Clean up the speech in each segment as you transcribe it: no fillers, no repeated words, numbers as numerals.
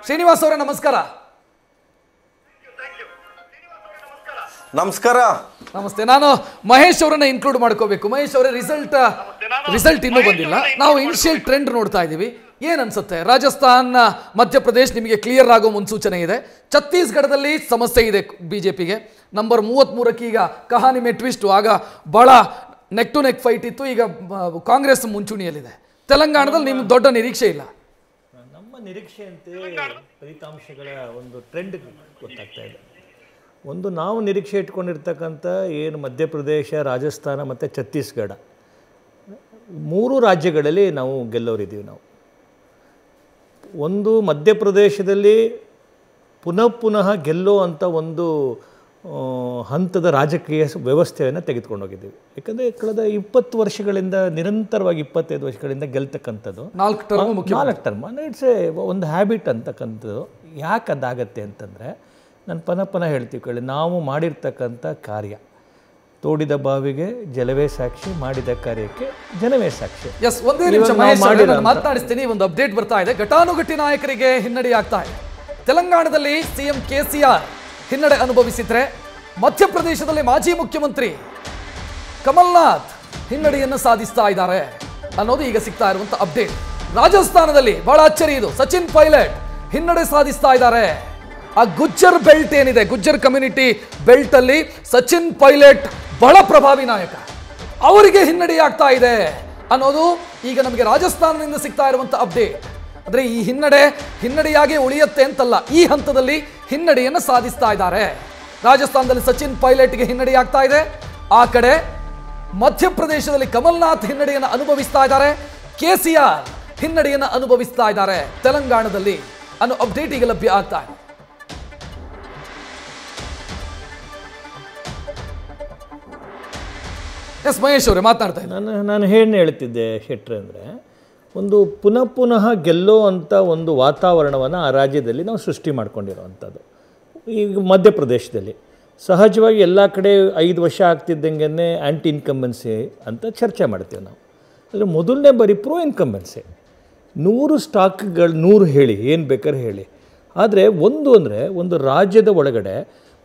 ಶ್ರೀನಿವಾಸ್ ಅವರೇ ನಮಸ್ಕಾರ. ನಮಸ್ಕಾರ. ನಮಸ್ತೆ. ನಾನು ಮಹೇಶ್ ಅವರನ್ನ ಇನ್ಕ್ಲೂಡ್ ಮಾಡ್ಕೋಬೇಕು. ಮಹೇಶ್ ಅವರೇ, ರಿಸಲ್ಟ್ ಇನ್ನೂ ಬಂದಿಲ್ಲ. ನಾವು ಇನಿಷಿಯಲ್ ಟ್ರೆಂಡ್ ನೋಡ್ತಾ ಇದ್ದೀವಿ. ಏನ್ ಅನ್ಸುತ್ತೆ? ರಾಜಸ್ಥಾನ್, ಮಧ್ಯಪ್ರದೇಶ್ ನಿಮಗೆ ಕ್ಲಿಯರ್ ಆಗೋ ಮುನ್ಸೂಚನೆ ಇದೆ. ಛತ್ತೀಸ್ಗಢದಲ್ಲಿ ಸಮಸ್ಯೆ ಇದೆ ಬಿಜೆಪಿಗೆ. ನಂಬರ್ 33ಕ್ಕೆ ಈಗ ಕಹಾನಿ ಮೇ ಟ್ವಿಸ್ಟ್. ಆಗ ಬಹಳ ನೆಕ್ ಟು ನೆಕ್ ಫೈಟ್ ಇತ್ತು. ಈಗ ಕಾಂಗ್ರೆಸ್ ಮುಂಚೂಣಿಯಲ್ಲಿದೆ. ತೆಲಂಗಾಣದಲ್ಲಿ ನಿಮ್ಗೆ ದೊಡ್ಡ ನಿರೀಕ್ಷೆ ಇಲ್ಲ. ನಮ್ಮ ನಿರೀಕ್ಷೆಯಂತೆ ಫಲಿತಾಂಶಗಳ ಒಂದು ಟ್ರೆಂಡ್ ಗೊತ್ತಾಗ್ತಾ ಇದೆ. ಒಂದು ನಾವು ನಿರೀಕ್ಷೆ ಇಟ್ಕೊಂಡಿರ್ತಕ್ಕಂಥ ಏನು ಮಧ್ಯಪ್ರದೇಶ, ರಾಜಸ್ಥಾನ ಮತ್ತು ಛತ್ತೀಸ್ಗಢ 3 ರಾಜ್ಯಗಳಲ್ಲಿ ನಾವು ಗೆಲ್ಲೋರಿದ್ದೀವಿ. ನಾವು ಒಂದು ಮಧ್ಯಪ್ರದೇಶದಲ್ಲಿ ಪುನಃ ಗೆಲ್ಲೋ ಅಂಥ ಒಂದು ಹಂತದ ರಾಜಕೀಯ ವ್ಯವಸ್ಥೆಯನ್ನು ತೆಗೆದುಕೊಂಡು ಹೋಗಿದ್ದೀವಿ. ಯಾಕಂದರೆ ಕಳೆದ 20 ವರ್ಷಗಳಿಂದ ನಿರಂತರವಾಗಿ 25 ವರ್ಷಗಳಿಂದ ಗೆಲ್ತಕ್ಕಂಥದ್ದು 4 ಟರ್ಮ್ ಇಟ್ಸ್ ಒಂದು ಹ್ಯಾಬಿಟ್ ಅಂತಕ್ಕಂಥದ್ದು. ಯಾಕೆ ಅದಾಗತ್ತೆ ಅಂತಂದರೆ, ನಾನು ಪುನಃ ಹೇಳ್ತೀವಿ ಕೇಳಿ, ನಾವು ಮಾಡಿರ್ತಕ್ಕಂಥ ಕಾರ್ಯ ತೋಡಿದ ಬಾವಿಗೆ ಜಲವೇ ಸಾಕ್ಷಿ, ಮಾಡಿದ ಕಾರ್ಯಕ್ಕೆ ಜನವೇ ಸಾಕ್ಷಿ. ಎಸ್, ಒಂದೇ ನಿಮಿಷ ಮಾತನಾಡಿಸ್ತೀನಿ. ಒಂದು ಅಪ್ಡೇಟ್ ಬರ್ತಾ ಇದೆ. ಘಟಾನುಘಟಿ ನಾಯಕರಿಗೆ ಹಿನ್ನಡೆ ಆಗ್ತಾ ಇದೆ. ತೆಲಂಗಾಣದಲ್ಲಿ ಸಿಎಂ ಕೆಸಿಆರ್ ಹಿನ್ನಡೆ ಅನುಭವಿಸಿದ್ರೆ, ಮಧ್ಯಪ್ರದೇಶದಲ್ಲಿ ಮಾಜಿ ಮುಖ್ಯಮಂತ್ರಿ ಕಮಲ್ನಾಥ್ ಹಿನ್ನಡೆಯನ್ನು ಸಾಧಿಸ್ತಾ ಇದ್ದಾರೆ ಅನ್ನೋದು ಈಗ ಸಿಗ್ತಾ ಇರುವಂತ ಅಪ್ಡೇಟ್. ರಾಜಸ್ಥಾನದಲ್ಲಿ ಬಹಳ ಅಚ್ಚರಿ ಇದು. ಸಚಿನ್ ಪೈಲಟ್ ಹಿನ್ನಡೆ ಸಾಧಿಸ್ತಾ ಇದ್ದಾರೆ. ಆ ಗುಜ್ಜರ್ ಬೆಲ್ಟ್ ಏನಿದೆ, ಗುಜ್ಜರ್ ಕಮ್ಯುನಿಟಿ ಬೆಲ್ಟ್ ಅಲ್ಲಿ ಸಚಿನ್ ಪೈಲಟ್ ಬಹಳ ಪ್ರಭಾವಿ ನಾಯಕ, ಅವರಿಗೆ ಹಿನ್ನಡೆಯಾಗ್ತಾ ಇದೆ ಅನ್ನೋದು ಈಗ ನಮಗೆ ರಾಜಸ್ಥಾನದಿಂದ ಸಿಗ್ತಾ ಇರುವಂತ ಅಪ್ಡೇಟ್. ಅಂದ್ರೆ ಈ ಹಿನ್ನಡೆಯಾಗಿ ಉಳಿಯುತ್ತೆ ಅಂತಲ್ಲ, ಈ ಹಂತದಲ್ಲಿ ಹಿನ್ನಡೆಯನ್ನು ಸಾಧಿಸ್ತಾ ಇದ್ದಾರೆ. ರಾಜಸ್ಥಾನದಲ್ಲಿ ಸಚಿನ್ ಪೈಲಟ್ಗೆ ಹಿನ್ನಡೆಯಾಗ್ತಾ ಇದೆ. ಆ ಕಡೆ ಮಧ್ಯಪ್ರದೇಶದಲ್ಲಿ ಕಮಲ್ನಾಥ್ ಹಿನ್ನಡೆಯನ್ನು ಅನುಭವಿಸ್ತಾ ಇದ್ದಾರೆ. ಕೆಸಿಆರ್ ಹಿನ್ನಡೆಯನ್ನು ಅನುಭವಿಸ್ತಾ ಇದ್ದಾರೆ ತೆಲಂಗಾಣದಲ್ಲಿ ಅನ್ನೋ ಅಪ್ಡೇಟ್ ಈಗ ಲಭ್ಯ ಆಗ್ತಾ ಇದೆ. ಎಸ್ ಮಹೇಶ್ ಅವರೇ ಮಾತನಾಡ್ತಾ ಇದ್ದಾರೆ. ನಾನು ಏನು ಹೇಳ್ತಿದ್ದೆ ಶೆಟ್ರೆ ಅಂದರೆ, ಒಂದು ಪುನಃ ಗೆಲ್ಲೋ ಅಂಥ ಒಂದು ವಾತಾವರಣವನ್ನು ಆ ರಾಜ್ಯದಲ್ಲಿ ನಾವು ಸೃಷ್ಟಿ ಮಾಡ್ಕೊಂಡಿರೋವಂಥದ್ದು. ಈಗ ಮಧ್ಯಪ್ರದೇಶದಲ್ಲಿ ಸಹಜವಾಗಿ ಎಲ್ಲ ಕಡೆ 5 ವರ್ಷ ಆಗ್ತಿದ್ದಂಗೆ ಆ್ಯಂಟಿ ಇನ್ಕಂಬೆನ್ಸಿ ಅಂತ ಚರ್ಚೆ ಮಾಡ್ತೀವಿ ನಾವು. ಆದರೆ ಮೊದಲನೇ ಬಾರಿ ಪ್ರೋ ಇನ್ಕಂಬೆನ್ಸಿ. 100 ಸ್ಟಾಕ್ಗಳು 100 ಹೇಳಿ, ಏನು ಬೇಕಾದ್ರೆ ಹೇಳಿ. ಆದರೆ ಒಂದು ರಾಜ್ಯದ ಒಳಗಡೆ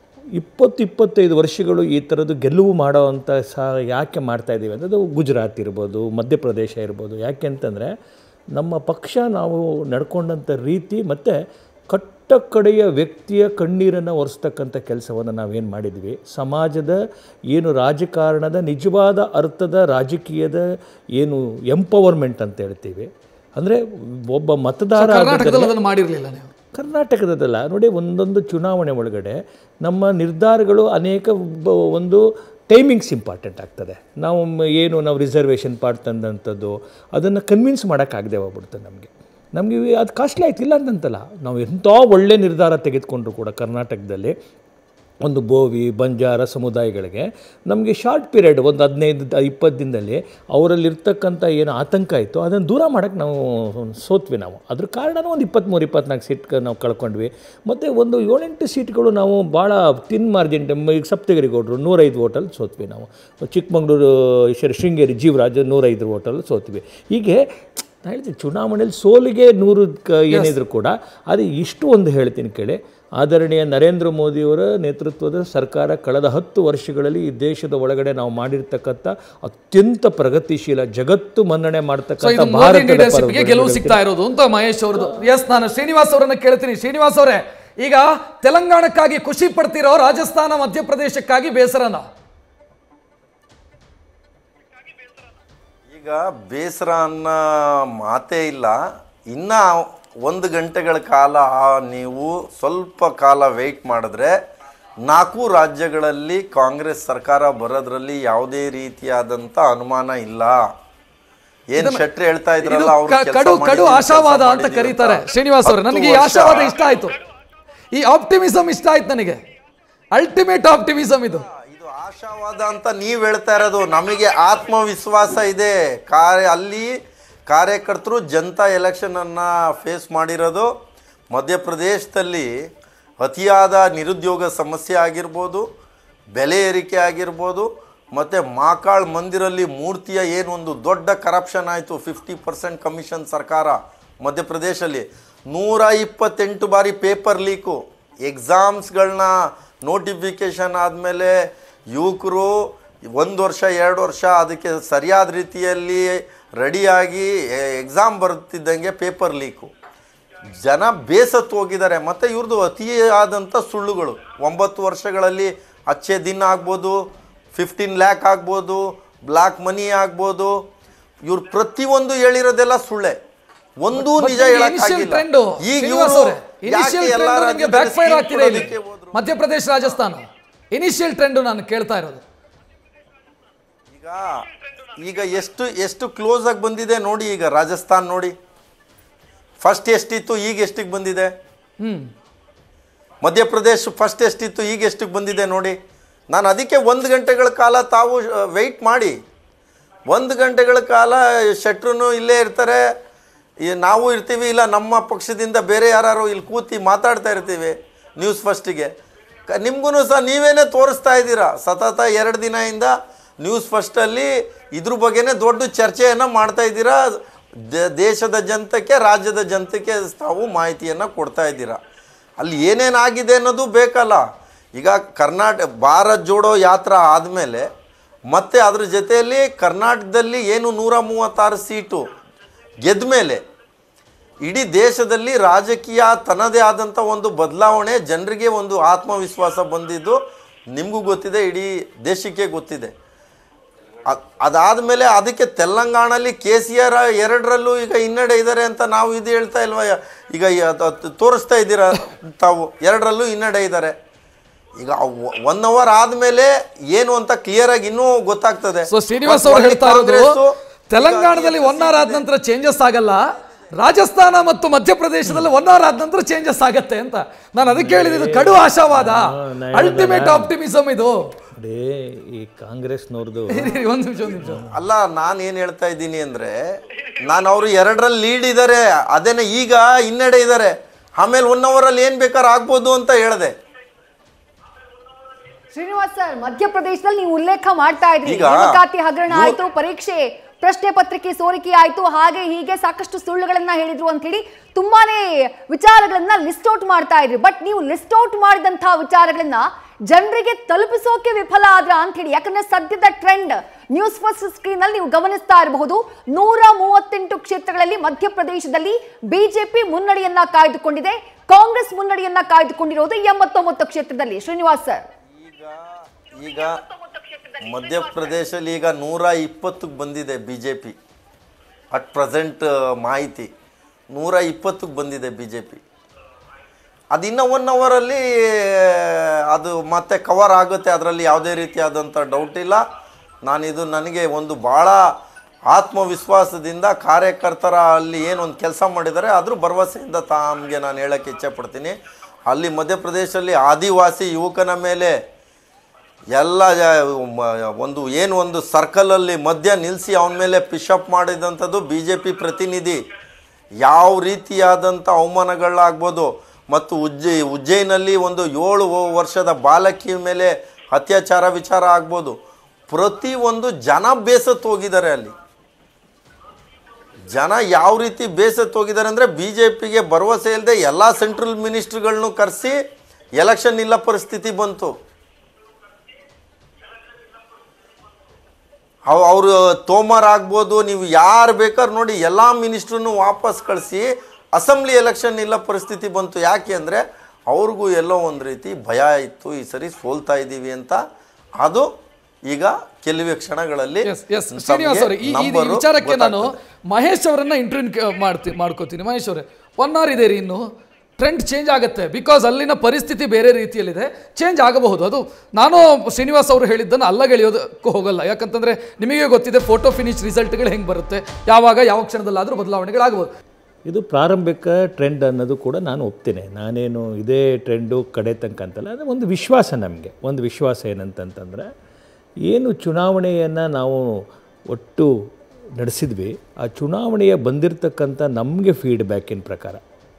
20-25 ವರ್ಷಗಳು ಈ ಥರದ್ದು ಗೆಲುವು ಮಾಡೋವಂಥ ಯಾಕೆ ಮಾಡ್ತಾಯಿದ್ದೀವಿ ಅಂದರೆ, ಅದು ಗುಜರಾತ್ ಇರ್ಬೋದು, ಮಧ್ಯಪ್ರದೇಶ ಇರ್ಬೋದು. ಯಾಕೆ ಅಂತಂದರೆ, ನಮ್ಮ ಪಕ್ಷ ನಾವು ನಡ್ಕೊಂಡಂಥ ರೀತಿ ಮತ್ತು ಕಟ್ಟಕಡೆಯ ವ್ಯಕ್ತಿಯ ಕಣ್ಣೀರನ್ನು ಒರೆಸ್ತಕ್ಕಂಥ ಕೆಲಸವನ್ನು ನಾವೇನು ಮಾಡಿದ್ವಿ, ಸಮಾಜದ ಏನು ರಾಜಕಾರಣದ ನಿಜವಾದ ಅರ್ಥದ ರಾಜಕೀಯದ ಏನು ಎಂಪವರ್ಮೆಂಟ್ ಅಂತ ಹೇಳ್ತೀವಿ, ಅಂದರೆ ಒಬ್ಬ ಮತದಾರ ಮಾಡಿರಲಿಲ್ಲ ನೀವು ಕರ್ನಾಟಕದಲ್ಲ ನೋಡಿ. ಒಂದೊಂದು ಚುನಾವಣೆ ಒಳಗಡೆ ನಮ್ಮ ನಿರ್ಧಾರಗಳು ಅನೇಕ ಒಂದು ಟೈಮಿಂಗ್ಸ್ ಇಂಪಾರ್ಟೆಂಟ್ ಆಗ್ತದೆ. ನಾವು ರಿಸರ್ವೇಷನ್ ಪಾರ್ಟ್ ತಂದಂಥದ್ದು ಅದನ್ನು ಕನ್ವಿನ್ಸ್ ಮಾಡೋಕ್ಕಾಗದೆ ಹೋಗ್ಬಿಡ್ತದೆ ನಮಗೆ ಅದು ಕಾಸ್ಟ್ಲಿ ಆಯ್ತು ಇಲ್ಲ ಅಂತಂತಲ್ಲ. ನಾವು ಎಂಥ ಒಳ್ಳೆ ನಿರ್ಧಾರ ತೆಗೆದುಕೊಂಡ್ರು ಕೂಡ ಕರ್ನಾಟಕದಲ್ಲಿ ಒಂದು ಬೋವಿ ಬಂಜಾರ ಸಮುದಾಯಗಳಿಗೆ ನಮಗೆ ಶಾರ್ಟ್ ಪೀರಿಯಡ್ ಒಂದು 15-20 ದಿನದಲ್ಲಿ ಅವರಲ್ಲಿರ್ತಕ್ಕಂಥ ಏನು ಆತಂಕ ಇತ್ತು ಅದನ್ನು ದೂರ ಮಾಡೋಕ್ಕೆ ನಾವು ಸೋತ್ವಿ. ನಾವು ಅದ್ರ ಕಾರಣನೂ ಒಂದು 23-24 ಸೀಟ್ ನಾವು ಕಳ್ಕೊಂಡ್ವಿ. ಮತ್ತು ಒಂದು 7-8 ಸೀಟ್ಗಳು ನಾವು ಭಾಳ ತಿನ್ ಮಾರ್ಜಿನ್, ಈಗ ಸಪ್ತಗಿರಿ ಗೌಡರು 105 ವೋಟಲ್ಲಿ ಸೋತ್ವಿ. ನಾವು ಚಿಕ್ಕಮಗಳೂರು ಶೃಂಗೇರಿ ಜೀವರಾಜ್ 105 ವೋಟಲ್ಲಿ ಸೋತ್ವಿ. ಹೀಗೆ ನಾನು ಹೇಳ್ತೀನಿ, ಚುನಾವಣೆಯಲ್ಲಿ ಸೋಲಿಗೆ 100 ಏನಿದ್ರು ಕೂಡ ಅದು ಇಷ್ಟು ಒಂದು ಹೇಳ್ತೀನಿ ಕೇಳಿ. ಆದರಣೀಯ ನರೇಂದ್ರ ಮೋದಿಯವರ ನೇತೃತ್ವದ ಸರ್ಕಾರ ಕಳೆದ 10 ವರ್ಷಗಳಲ್ಲಿ ಈ ದೇಶದ ಒಳಗಡೆ ನಾವು ಮಾಡಿರ್ತಕ್ಕಂಥ ಅತ್ಯಂತ ಪ್ರಗತಿಶೀಲ, ಜಗತ್ತು ಮನ್ನಣೆ ಮಾಡ್ತಕ್ಕಂಥ ಭಾರತದ ಗೆಲುವು ಸಿಗ್ತಾ ಇರೋದು ಅಂತ ಮಹೇಶ್ ಅವರದು. ಎಸ್, ನಾನು ಶ್ರೀನಿವಾಸ್ ಅವರನ್ನ ಕೇಳ್ತೀನಿ. ಶ್ರೀನಿವಾಸ್ ಅವರೇ, ಈಗ ತೆಲಂಗಾಣಕ್ಕಾಗಿ ಖುಷಿ ಪಡ್ತಿರೋ, ರಾಜಸ್ಥಾನ ಮಧ್ಯಪ್ರದೇಶಕ್ಕಾಗಿ ಬೇಸರನ? ಈಗ ಬೇಸರ ಅನ್ನೋ ಮಾತೇ ಇಲ್ಲ. ಇನ್ನು 1 ಗಂಟೆಗಳ ಕಾಲ ನೀವು ಸ್ವಲ್ಪ ಕಾಲ ವೆಯ್ಟ್ ಮಾಡಿದ್ರೆ 4 ರಾಜ್ಯಗಳಲ್ಲಿ ಕಾಂಗ್ರೆಸ್ ಸರ್ಕಾರ ಬರೋದ್ರಲ್ಲಿ ಯಾವುದೇ ರೀತಿಯಾದಂಥ ಅನುಮಾನ ಇಲ್ಲ. ಏನು ಶೆಟ್ಟಿ ಹೇಳ್ತಾ ಇದ್ರಲ್ಲ, ಕಡು ಆಶಾವಾದ ಅಂತ ಕರೀತಾರೆ. ಶ್ರೀನಿವಾಸ್ ಅವರೇ, ನನಗೆ ಈ ಆಶಾವಾದ ಇಷ್ಟ ಆಯ್ತು. ಈ ಆಪ್ಟಿಮಿಸಮ್ ಇಷ್ಟ ಆಯ್ತು ನನಗೆ. ಅಲ್ಟಿಮೇಟ್ ಆಪ್ಟಿಮಿಸಮ್ ಇದು ಆಶಾವಾದ ಅಂತ ನೀವು ಹೇಳ್ತಾ ಇರೋದು. ನಮಗೆ ಆತ್ಮವಿಶ್ವಾಸ ಇದೆ. ಅಲ್ಲಿ ಕಾರ್ಯಕರ್ತರು ಜನತಾ ಎಲೆಕ್ಷನನ್ನು ಫೇಸ್ ಮಾಡಿರೋದು. ಮಧ್ಯಪ್ರದೇಶದಲ್ಲಿ ಅತಿಯಾದ ನಿರುದ್ಯೋಗ ಸಮಸ್ಯೆ ಆಗಿರ್ಬೋದು, ಬೆಲೆ ಏರಿಕೆ ಆಗಿರ್ಬೋದು, ಮತ್ತು ಮಾಕಾಳ್ ಮಂದಿರಲ್ಲಿ ಮೂರ್ತಿಯ ಏನು ಒಂದು ದೊಡ್ಡ ಕರಪ್ಷನ್ ಆಯಿತು. 50% ಕಮಿಷನ್ ಸರ್ಕಾರ ಮಧ್ಯಪ್ರದೇಶಲ್ಲಿ 128 ಬಾರಿ ಪೇಪರ್ ಲೀಕು. ಎಕ್ಸಾಮ್ಸ್ಗಳನ್ನ ನೋಟಿಫಿಕೇಷನ್ ಆದಮೇಲೆ ಯುವಕರು 1 ವರ್ಷ 2 ವರ್ಷ ಅದಕ್ಕೆ ಸರಿಯಾದ ರೀತಿಯಲ್ಲಿ ರೆಡಿಯಾಗಿ ಎಕ್ಸಾಮ್ ಬರ್ತಿದ್ದಂಗೆ ಪೇಪರ್ ಲೀಕು. ಜನ ಬೇಸತ್ತು ಹೋಗಿದ್ದಾರೆ. ಮತ್ತು ಇವ್ರದ್ದು ಅತಿಯಾದಂಥ ಸುಳ್ಳುಗಳು. 9 ವರ್ಷಗಳಲ್ಲಿ ಅಚ್ಚೆ ದಿನ ಆಗ್ಬೋದು, 15 ಲ್ಯಾಕ್ ಆಗ್ಬೋದು, ಬ್ಲ್ಯಾಕ್ ಮನಿ ಆಗ್ಬೋದು. ಇವ್ರು ಪ್ರತಿಯೊಂದು ಹೇಳಿರೋದೆಲ್ಲ ಸುಳ್ಳೆ, ಒಂದೂ ನಿಜ ಹೇಳಕ್ಕಾಗಿಲ್ಲ. ಈಗ ಮಧ್ಯಪ್ರದೇಶ ರಾಜಸ್ಥಾನ ಇನಿಷಿಯಲ್ ಟ್ರೆಂಡ್ ನಾನು ಕೇಳ್ತಾ ಇರೋದು. ಈಗ ಎಷ್ಟು ಕ್ಲೋಸ್ ಆಗಿ ಬಂದಿದೆ ನೋಡಿ. ಈಗ ರಾಜಸ್ಥಾನ್ ನೋಡಿ, ಫಸ್ಟ್ ಎಷ್ಟಿತ್ತು ಈಗ ಎಷ್ಟಿಗೆ ಬಂದಿದೆ. ಮಧ್ಯಪ್ರದೇಶ್ ಫಸ್ಟ್ ಎಷ್ಟಿತ್ತು ಈಗ ಎಷ್ಟಿಗೆ ಬಂದಿದೆ ನೋಡಿ. ನಾನು ಅದಕ್ಕೆ 1 ಗಂಟೆಗಳ ಕಾಲ ತಾವು ವೆಯ್ಟ್ ಮಾಡಿ. 1 ಗಂಟೆಗಳ ಕಾಲ ಶೆಟ್ರು ಇಲ್ಲೇ ಇರ್ತಾರೆ, ನಾವು ಇರ್ತೀವಿ, ಇಲ್ಲ ನಮ್ಮ ಪಕ್ಷದಿಂದ ಬೇರೆ ಯಾರು ಇಲ್ಲಿ ಕೂತಿ ಮಾತಾಡ್ತಾ ಇರ್ತೀವಿ ನ್ಯೂಸ್ ಫಸ್ಟಿಗೆ. ನಿಮಗೂ ಸಹ ನೀವೇನೇ ತೋರಿಸ್ತಾ ಇದ್ದೀರಾ. ಸತತ 2 ದಿನದಿಂದ ನ್ಯೂಸ್ ಫಸ್ಟಲ್ಲಿ ಇದ್ರ ಬಗ್ಗೆನೇ ದೊಡ್ಡ ಚರ್ಚೆಯನ್ನು ಮಾಡ್ತಾ ಇದ್ದೀರಾ. ದೇಶದ ಜನತೆಗೆ, ರಾಜ್ಯದ ಜನತೆಗೆ ತಾವು ಮಾಹಿತಿಯನ್ನು ಕೊಡ್ತಾ ಇದ್ದೀರಾ. ಅಲ್ಲಿ ಏನೇನಾಗಿದೆ ಅನ್ನೋದು ಬೇಕಲ್ಲ. ಈಗ ಭಾರತ್ ಜೋಡೋ ಯಾತ್ರಾ ಆದಮೇಲೆ ಮತ್ತು ಅದ್ರ ಜೊತೆಯಲ್ಲಿ ಕರ್ನಾಟಕದಲ್ಲಿ ಏನು 136 ಸೀಟು ಗೆದ್ದ ಮೇಲೆ ಇಡೀ ದೇಶದಲ್ಲಿ ರಾಜಕೀಯ ತನ್ನದೇ ಆದಂಥ ಒಂದು ಬದಲಾವಣೆ, ಜನರಿಗೆ ಒಂದು ಆತ್ಮವಿಶ್ವಾಸ ಬಂದಿದ್ದು ನಿಮಗೂ ಗೊತ್ತಿದೆ, ಇಡೀ ದೇಶಕ್ಕೆ ಗೊತ್ತಿದೆ. ಅದಾದಮೇಲೆ ಅದಕ್ಕೆ ತೆಲಂಗಾಣಲ್ಲಿ KCR 2ರಲ್ಲೂ ಈಗ ಹಿನ್ನಡೆ ಇದ್ದಾರೆ ಅಂತ ನಾವು ಇದು ಹೇಳ್ತಾ ಇಲ್ವ? ಈಗ ತೋರಿಸ್ತಾ ಇದ್ದೀರಾ ತಾವು, 2ರಲ್ಲೂ ಹಿನ್ನಡೆ ಇದ್ದಾರೆ. ಈಗ 1 ಅವರ್ ಆದಮೇಲೆ ಏನು ಅಂತ ಕ್ಲಿಯರ್ ಆಗಿ ಇನ್ನೂ ಗೊತ್ತಾಗ್ತದೆ. ಸೊ ಶ್ರೀನಿವಾಸ್ ಅವರು ಹೇಳ್ತಾ ಇರೋದು ತೆಲಂಗಾಣದಲ್ಲಿ 1 ಅವರ್ ಆದ ನಂತರ ಚೇಂಜಸ್ ಆಗಲ್ಲ, ರಾಜಸ್ಥಾನ ಮತ್ತು ಮಧ್ಯಪ್ರದೇಶದಲ್ಲಿ 1 ಅವರ್ ಆದ ನಂತರ ಚೇಂಜಸ್ ಆಗತ್ತೆ ಅಂತ. ನಾನು ಅದಕ್ಕೆ ಹೇಳಿದ್ದು ಕಡು ಆಶಾವಾದ, ಅಲ್ಟಿಮೇಟ್ ಆಪ್ಟಿಮಿಸಮ್ ಇದು. ಈ ಕಾಂಗ್ರೆಸ್ನವ್ರದ್ದು ಒಂದು ನಿಮಿಷ ಅಲ್ಲ, ನಾನು ಏನು ಹೇಳ್ತಾ ಇದ್ದೀನಿ ಅಂದರೆ, ನಾನು ಅವರು 2ರಲ್ಲಿ ಲೀಡ್ ಇದ್ದಾರೆ, ಅದೇನೇ ಈಗ ಹಿನ್ನಡೆ ಇದ್ದಾರೆ, ಆಮೇಲೆ 1 ಅವರಲ್ಲಿ ಏನು ಬೇಕಾದ್ರೂ ಆಗ್ಬೋದು ಅಂತ ಹೇಳಿದೆ. ಶ್ರೀನಿವಾಸ್ ಸರ್, ಮಧ್ಯಪ್ರದೇಶದಲ್ಲಿ ನೀವು ಉಲ್ಲೇಖ ಮಾಡ್ತಾ ಇದ್ರಿ, ನೇಮಕಾತಿ ಹಗರಣ ಆಯ್ತು, ಪರೀಕ್ಷೆ ಪ್ರಶ್ನೆ ಪತ್ರಿಕೆ ಸೋರಿಕೆ ಆಯ್ತು, ಹಾಗೆ ಹೀಗೆ ಸಾಕಷ್ಟು ಸುಳ್ಳುಗಳನ್ನ ಹೇಳಿದ್ರು ಅಂತ ಹೇಳಿ ತುಂಬಾನೇ ವಿಚಾರಗಳನ್ನ ಲಿಸ್ಟ್ ಔಟ್ ಮಾಡ್ತಾ ಇದ್ರಿ. ಬಟ್ ನೀವು ಲಿಸ್ಟ್ ಔಟ್ ಮಾಡಿದಂತಹ ವಿಚಾರಗಳನ್ನ ಜನರಿಗೆ ತಲುಪಿಸೋಕೆ ವಿಫಲ ಆದ್ರ ಅಂತ ಹೇಳಿ. ಯಾಕಂದ್ರೆ ಸದ್ಯದ ಟ್ರೆಂಡ್ ನ್ಯೂಸ್ ಫಸ್ಟ್ ಸ್ಕ್ರೀನ್ ಅಲ್ಲಿ ನೀವು ಗಮನಿಸ್ತಾ ಇರಬಹುದು, 138 ಕ್ಷೇತ್ರಗಳಲ್ಲಿ ಮಧ್ಯಪ್ರದೇಶದಲ್ಲಿ ಬಿಜೆಪಿ ಮುನ್ನಡೆಯನ್ನ ಕಾಯ್ದುಕೊಂಡಿದೆ, ಕಾಂಗ್ರೆಸ್ ಮುನ್ನಡೆಯನ್ನ ಕಾಯ್ದುಕೊಂಡಿರೋದು 89 ಕ್ಷೇತ್ರದಲ್ಲಿ. ಶ್ರೀನಿವಾಸ್ ಸರ್, ಈಗ ಮಧ್ಯಪ್ರದೇಶಲ್ಲಿ ಈಗ 120ಕ್ಕೆ ಬಂದಿದೆ BJP. ಅಟ್ ಪ್ರೆಸೆಂಟ್ ಮಾಹಿತಿ 120ಕ್ಕೆ ಬಂದಿದೆ BJP. ಅದು ಇನ್ನೂ 1 ಅವರಲ್ಲಿ ಅದು ಮತ್ತೆ ಕವರ್ ಆಗುತ್ತೆ, ಅದರಲ್ಲಿ ಯಾವುದೇ ರೀತಿಯಾದಂಥ ಡೌಟ್ ಇಲ್ಲ. ನನಗೆ ಒಂದು ಭಾಳ ಆತ್ಮವಿಶ್ವಾಸದಿಂದ ಕಾರ್ಯಕರ್ತರ ಅಲ್ಲಿ ಏನೊಂದು ಕೆಲಸ ಮಾಡಿದ್ದಾರೆ ಅದ್ರ ಭರವಸೆಯಿಂದ ತಮಗೆ ನಾನು ಹೇಳೋಕ್ಕೆ ಇಚ್ಛೆಪಡ್ತೀನಿ. ಅಲ್ಲಿ ಮಧ್ಯಪ್ರದೇಶದಲ್ಲಿ ಆದಿವಾಸಿ ಯುವಕನ ಮೇಲೆ ಎಲ್ಲ ಒಂದು ಸರ್ಕಲಲ್ಲಿ ಮಧ್ಯ ನಿಲ್ಲಿಸಿ ಅವನ ಮೇಲೆ ಪಿಶಪ್ ಮಾಡಿದಂಥದ್ದು BJP ಪ್ರತಿನಿಧಿ. ಯಾವ ರೀತಿಯಾದಂಥ ಅವಮಾನಗಳಾಗ್ಬೋದು, ಮತ್ತು ಉಜ್ಜಯಿನಲ್ಲಿ ಒಂದು 7 ವರ್ಷದ ಬಾಲಕಿಯ ಮೇಲೆ ಅತ್ಯಾಚಾರ ವಿಚಾರ ಆಗ್ಬೋದು, ಪ್ರತಿಯೊಂದು ಜನ ಬೇಸತ್ತು ಹೋಗಿದ್ದಾರೆ. ಅಲ್ಲಿ ಜನ ಯಾವ ರೀತಿ ಬೇಸತ್ತು ಹೋಗಿದ್ದಾರೆ ಅಂದರೆ, BJPಗೆ ಭರವಸೆ ಇಲ್ಲದೆ ಎಲ್ಲ ಸೆಂಟ್ರಲ್ ಮಿನಿಸ್ಟ್ರುಗಳನ್ನೂ ಕರೆಸಿ ಎಲೆಕ್ಷನ್ ಇಲ್ಲ ಪರಿಸ್ಥಿತಿ ಬಂತು. ಅವರು ತೋಮರ್ ಆಗ್ಬೋದು, ನೀವು ಯಾರು ಬೇಕಾದ್ರೂ ನೋಡಿ, ಎಲ್ಲ ಮಿನಿಸ್ಟ್ರನ್ನು ವಾಪಸ್ ಕಳಿಸಿ ಅಸೆಂಬ್ಲಿ ಎಲೆಕ್ಷನ್ ಇಲ್ಲ ಪರಿಸ್ಥಿತಿ ಬಂತು. ಯಾಕೆ ಅಂದರೆ ಅವ್ರಿಗೂ ಎಲ್ಲೋ ಒಂದು ರೀತಿ ಭಯ ಇತ್ತು, ಈ ಸರಿ ಸೋಲ್ತಾ ಇದ್ದೀವಿ ಅಂತ. ಅದು ಈಗ ಕೆಲವೇ ಕ್ಷಣಗಳಲ್ಲಿ ವಿಚಾರಕ್ಕೆ ನಾನು ಮಹೇಶ್ ಅವರನ್ನ ಇಂಟರ್ವ್ಯೂ ಮಾಡ್ಕೋತೀನಿ. ಮಹೇಶ್ ಅವರೇ, 1 ಅವರ್ ಇದೆ ರೀ, ಇನ್ನು ಟ್ರೆಂಡ್ ಚೇಂಜ್ ಆಗುತ್ತೆ. ಬಿಕಾಸ್ ಅಲ್ಲಿನ ಪರಿಸ್ಥಿತಿ ಬೇರೆ ರೀತಿಯಲ್ಲಿದೆ, ಚೇಂಜ್ ಆಗಬಹುದು. ಅದು ನಾನು ಶ್ರೀನಿವಾಸ್ ಅವರು ಹೇಳಿದ್ದನ್ನು ಅಲ್ಲಗೆಳೆಯೋದಕ್ಕೂ ಹೋಗಲ್ಲ. ಯಾಕಂತಂದರೆ ನಿಮಗೆ ಗೊತ್ತಿದೆ ಫೋಟೋ ಫಿನಿಶ್ ರಿಸಲ್ಟ್ಗಳು ಹೆಂಗೆ ಬರುತ್ತೆ, ಯಾವ ಕ್ಷಣದಲ್ಲಾದರೂ ಬದಲಾವಣೆಗಳಾಗಬಹುದು. ಇದು ಪ್ರಾರಂಭಿಕ ಟ್ರೆಂಡ್ ಅನ್ನೋದು ಕೂಡ ನಾನು ಒಪ್ತೇನೆ. ನಾನೇನು ಇದೇ ಟ್ರೆಂಡು ಕಡೆ ತನಕ ಅಂತಲ್ಲ, ಅದು ಒಂದು ವಿಶ್ವಾಸ. ನಮಗೆ ಒಂದು ವಿಶ್ವಾಸ ಏನಂತಂತಂದರೆ, ಏನು ಚುನಾವಣೆಯನ್ನು ನಾವು ಒಟ್ಟು ನಡೆಸಿದ್ವಿ, ಆ ಚುನಾವಣೆಯ ಬಂದಿರತಕ್ಕಂಥ ನಮಗೆ ಫೀಡ್ಬ್ಯಾಕಿನ ಪ್ರಕಾರ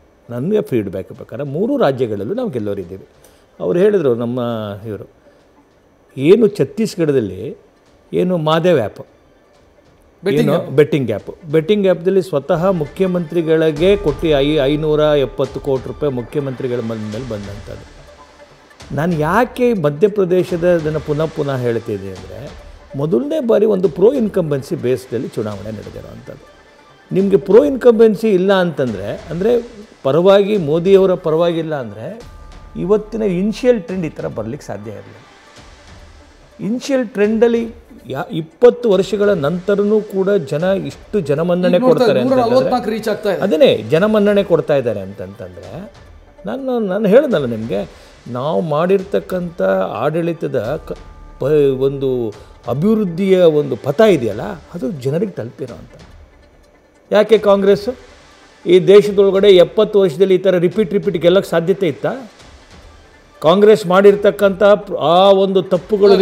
3 ರಾಜ್ಯಗಳಲ್ಲೂ ನಾವು ಗೆಲ್ಲೋರಿದ್ದೀವಿ. ಅವ್ರು ಹೇಳಿದರು, ನಮ್ಮ ಏನು ಛತ್ತೀಸ್ಗಢದಲ್ಲಿ ಏನು ಮಾದೇವ್ ಆ್ಯಪ್ ಏನು ಬೆಟ್ಟಿಂಗ್ ಗ್ಯಾಪ್ದಲ್ಲಿ ಸ್ವತಃ ಮುಖ್ಯಮಂತ್ರಿಗಳಿಗೆ ಕೊಟ್ಟು 570 ಕೋಟಿ ರೂಪಾಯಿ ಮುಖ್ಯಮಂತ್ರಿಗಳ ಮೇಲೆ ಬಂದಂಥದ್ದು. ನಾನು ಯಾಕೆ ಮಧ್ಯಪ್ರದೇಶದ ಅದನ್ನು ಪುನಃ ಹೇಳ್ತಿದ್ದೆ ಅಂದರೆ, ಮೊದಲನೇ ಬಾರಿ ಒಂದು ಪ್ರೋ ಇನ್ಕಂಬೆನ್ಸಿ ಬೇಸ್ಡಲ್ಲಿ ಚುನಾವಣೆ ನಡೆದಿರೋವಂಥದ್ದು. ನಿಮಗೆ ಪ್ರೋ ಇನ್ಕಂಬೆನ್ಸಿ ಇಲ್ಲ ಅಂತಂದರೆ, ಅಂದರೆ ಪರವಾಗಿ ಮೋದಿಯವರ ಪರವಾಗಿಲ್ಲ ಅಂದರೆ ಇವತ್ತಿನ ಇನಿಷಿಯಲ್ ಟ್ರೆಂಡ್ ಈ ಥರ ಬರಲಿಕ್ಕೆ ಸಾಧ್ಯ ಇರಲಿಲ್ಲ. ಇನಿಷಿಯಲ್ ಟ್ರೆಂಡಲ್ಲಿ 20 ವರ್ಷಗಳ ನಂತರನೂ ಕೂಡ ಜನ ಇಷ್ಟು ಜನಮನ್ನಣೆ ಕೊಡ್ತಾರೆ ಅಂತಂದರೆ, ಅದನ್ನೇ ಜನಮನ್ನಣೆ ಕೊಡ್ತಾ ಇದ್ದಾರೆ ಅಂತಂತಂದರೆ, ನಾನು ಹೇಳ್ದಲ್ಲ ನಿಮಗೆ, ನಾವು ಮಾಡಿರ್ತಕ್ಕಂಥ ಆಡಳಿತದ ಒಂದು ಅಭಿವೃದ್ಧಿಯ ಒಂದು ಪಥ ಇದೆಯಲ್ಲ, ಅದು ಜನರಿಗೆ ತಲುಪಿರೋ ಅಂತ. ಯಾಕೆ ಕಾಂಗ್ರೆಸ್ಸು ಈ ದೇಶದೊಳಗಡೆ 70 ವರ್ಷದಲ್ಲಿ ಈ ಥರ ರಿಪೀಟ್ ಗೆಲ್ಲಕ್ಕೆ ಸಾಧ್ಯತೆ ಇತ್ತಾ? ಕಾಂಗ್ರೆಸ್ ಮಾಡಿರ್ತಕ್ಕಂಥ ಆ ಒಂದು ತಪ್ಪುಗಳು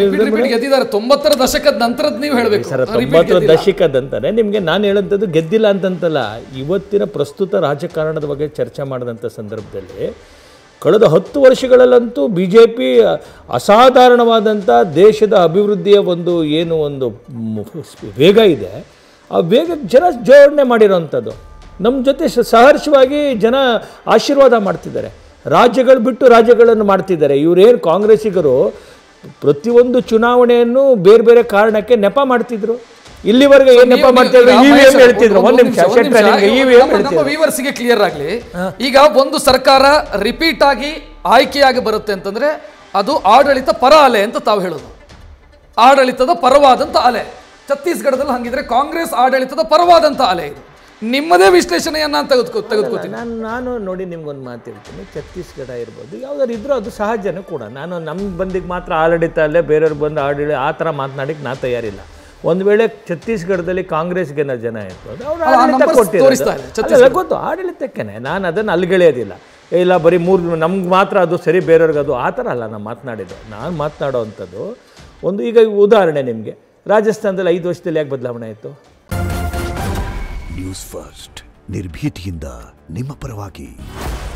90ರ ದಶಕದ ನಂತರದ ನೀವು ಹೇಳಬೇಕು ಸರ್. 90ರ ದಶಕದಂತಾನೆ ನಿಮಗೆ ನಾನು ಹೇಳೋಂಥದ್ದು ಗೆದ್ದಿಲ್ಲ ಅಂತಂತಲ್ಲ. ಇವತ್ತಿನ ಪ್ರಸ್ತುತ ರಾಜಕಾರಣದ ಬಗ್ಗೆ ಚರ್ಚೆ ಮಾಡಿದಂಥ ಸಂದರ್ಭದಲ್ಲಿ ಕಳೆದ 10 ವರ್ಷಗಳಲ್ಲಂತೂ BJP ಅಸಾಧಾರಣವಾದಂಥ ದೇಶದ ಅಭಿವೃದ್ಧಿಯ ಒಂದು ಒಂದು ವೇಗ ಇದೆ, ಆ ವೇಗಕ್ಕೆ ಜನ ಜೋಡಣೆ ಮಾಡಿರೋವಂಥದ್ದು. ನಮ್ಮ ಜೊತೆ ಸಹರ್ಷವಾಗಿ ಜನ ಆಶೀರ್ವಾದ ಮಾಡ್ತಿದ್ದಾರೆ. ರಾಜ್ಯಗಳು ಬಿಟ್ಟು ರಾಜ್ಯಗಳನ್ನು ಮಾಡ್ತಿದ್ದಾರೆ. ಇವರೇನು ಕಾಂಗ್ರೆಸ್ಸಿಗರು ಪ್ರತಿಯೊಂದು ಚುನಾವಣೆಯನ್ನು ಬೇರೆ ಬೇರೆ ಕಾರಣಕ್ಕೆ ನೆಪ ಮಾಡ್ತಿದ್ರು. ಇಲ್ಲಿವರೆಗೆ ಏನು ನೆಪ ಮಾಡ್ತಿದ್ರು? EVM ಹೇಳ್ತಿದ್ರು. ಒಂದು ನಿಮಿಷ, ನಮ್ಮ ವ್ಯೂವರ್ಸ್ಗೆ ಕ್ಲಿಯರ್ ಆಗಲಿ. ಈಗ ಒಂದು ಸರ್ಕಾರ ರಿಪೀಟ್ ಆಗಿ ಆಯ್ಕೆಯಾಗಿ ಬರುತ್ತೆ ಅಂತಂದ್ರೆ ಅದು ಆಡಳಿತ ಪರ ಅಲೆ ಅಂತ ತಾವು ಹೇಳೋದು. ಆಡಳಿತದ ಪರವಾದಂಥ ಅಲೆ. ಛತ್ತೀಸ್ಗಢದಲ್ಲಿ ಹಂಗಿದ್ರೆ ಕಾಂಗ್ರೆಸ್ ಆಡಳಿತದ ಪರವಾದಂಥ ಅಲೆ ಇದು. ನಿಮ್ಮದೇ ವಿಶ್ಲೇಷಣೆಯನ್ನು ತೆಗೆದುಕೊತೀನಿ ನಾನು. ನೋಡಿ, ನಿಮ್ಗೊಂದು ಮಾತು ಹೇಳ್ತೀನಿ. ಛತ್ತೀಸ್ಗಢ ಇರ್ಬೋದು, ಯಾವ್ದಾರು ಇದ್ರೂ ಅದು ಸಹಜನೂ ಕೂಡ. ನಾನು ನಮ್ಮ ಬಂದಿಗೆ ಮಾತ್ರ ಆಡಳಿತ ಅಲ್ಲೇ ಬೇರೆಯವ್ರು ಬಂದು ಆ ಥರ ಮಾತನಾಡಿಕ್ಕೆ ನಾನು ತಯಾರಿಲ್ಲ. ಒಂದು ವೇಳೆ ಛತ್ತೀಸ್ಗಢದಲ್ಲಿ ಕಾಂಗ್ರೆಸ್ಗೆ ಜನ ಇರ್ಬೋದು, ಅವ್ರು ಆಡಳಿತ ಕೊಟ್ಟಿದ್ದಾರೆ, ಗೊತ್ತು ಆಡಳಿತಕ್ಕೇನೆ. ನಾನು ಅದನ್ನು ಅಲ್ಗೆಳೆಯೋದಿಲ್ಲ. ಇಲ್ಲ ಬರೀ ನಮ್ಗೆ ಮಾತ್ರ ಅದು ಸರಿ, ಬೇರೆಯವ್ರಿಗೆ ಅದು ಆ ಥರ ಅಲ್ಲ ನಾನು ಮಾತನಾಡಿದ್ದು. ನಾನು ಮಾತನಾಡೋ ಅಂಥದ್ದು ಒಂದು, ಈಗ ಉದಾಹರಣೆ ನಿಮಗೆ, ರಾಜಸ್ಥಾನದಲ್ಲಿ 5 ವರ್ಷದಲ್ಲಿ ಯಾಕೆ ಬದಲಾವಣೆ ಆಯಿತು? ನ್ಯೂಸ್ ಫಸ್ಟ್ ನಿರ್ಭೀತಿಯಿಂದ ನಿಮ್ಮ ಪರವಾಗಿ.